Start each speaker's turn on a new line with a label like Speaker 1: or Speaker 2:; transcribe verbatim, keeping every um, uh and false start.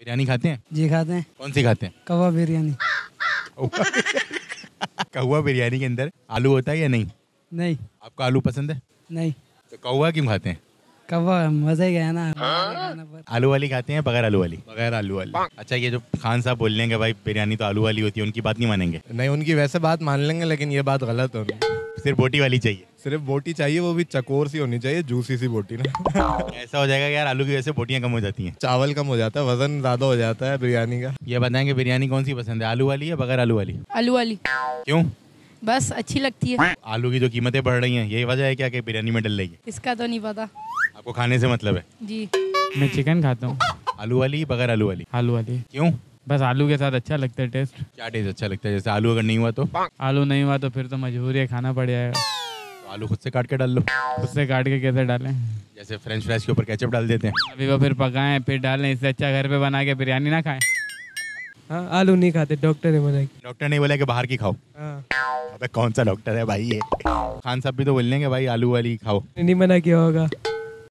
Speaker 1: बिरयानी खाते हैं?
Speaker 2: जी खाते हैं।
Speaker 1: कौन सी खाते हैं?
Speaker 2: कवा बिरयानी।
Speaker 1: कौवा बिरयानी के अंदर आलू होता है या नहीं?
Speaker 2: नहीं।
Speaker 1: आपको आलू पसंद है?
Speaker 2: नहीं।
Speaker 1: तो कौवा क्यों खाते हैं?
Speaker 2: कवा मजा ही गया ना खाना पर।
Speaker 1: आलू वाली खाते हैं बगैर आलू वाली? बगैर आलू वाली। अच्छा, ये जो खान साहब बोल रहे हैं कि भाई बिरयानी तो आलू वाली होती है, उनकी बात नहीं मानेंगे?
Speaker 3: नहीं, उनकी वैसे बात मान लेंगे, लेकिन ये बात गलत है उनकी।
Speaker 1: सिर्फ बोटी वाली चाहिए?
Speaker 3: सिर्फ बोटी चाहिए, वो भी चकोर सी होनी चाहिए, जूसी सी बोटी ना।
Speaker 1: ऐसा हो जाएगा यार, आलू की वजह से बोटियां कम हो जाती हैं।
Speaker 3: चावल कम हो जाता है, वजन ज्यादा हो जाता है बिरयानी का।
Speaker 1: ये बताएं कि बिरयानी कौन सी पसंद है, आलू वाली या बगैर आलू वाली?
Speaker 4: आलू वाली।
Speaker 1: क्यों?
Speaker 4: बस अच्छी लगती है।
Speaker 1: आलू की जो कीमतें बढ़ रही हैं, यही वजह है क्या कि बिरयानी में डल रही है?
Speaker 4: इसका तो नहीं पता।
Speaker 1: आपको खाने से मतलब है?
Speaker 4: जी।
Speaker 5: मैं चिकन खाता हूँ।
Speaker 1: आलू वाली बगैर आलू वाली?
Speaker 5: आलू वाली।
Speaker 1: क्यों?
Speaker 5: बस आलू के साथ अच्छा लगता है टेस्ट।
Speaker 1: क्या टेस्ट अच्छा लगता है? जैसे आलू अगर नहीं हुआ तो?
Speaker 5: आलू नहीं हुआ तो फिर तो मजबूरी है, खाना पड़ जाएगा।
Speaker 1: तो आलू खुद से काट के डाल लो।
Speaker 5: खुद से काट के कैसे डालें?
Speaker 1: जैसे फ्रेंच फ्राइज के ऊपर केचप डाल देते हैं।
Speaker 5: अभी वो फिर पकाएं फिर डालें, इससे अच्छा घर पे बना के बिरयानी ना खाएं।
Speaker 2: हाँ, आलू नहीं खाते, डॉक्टर ने मना किया।
Speaker 1: डॉक्टर ने बोला कि बाहर की खाओ?
Speaker 2: हाँ।
Speaker 1: अबे कौन सा डॉक्टर है भाई ये? खान साहब भी तो बोल रहे हैं कि भाई आलू वाली खाओ।
Speaker 2: नहीं मना किया होगा।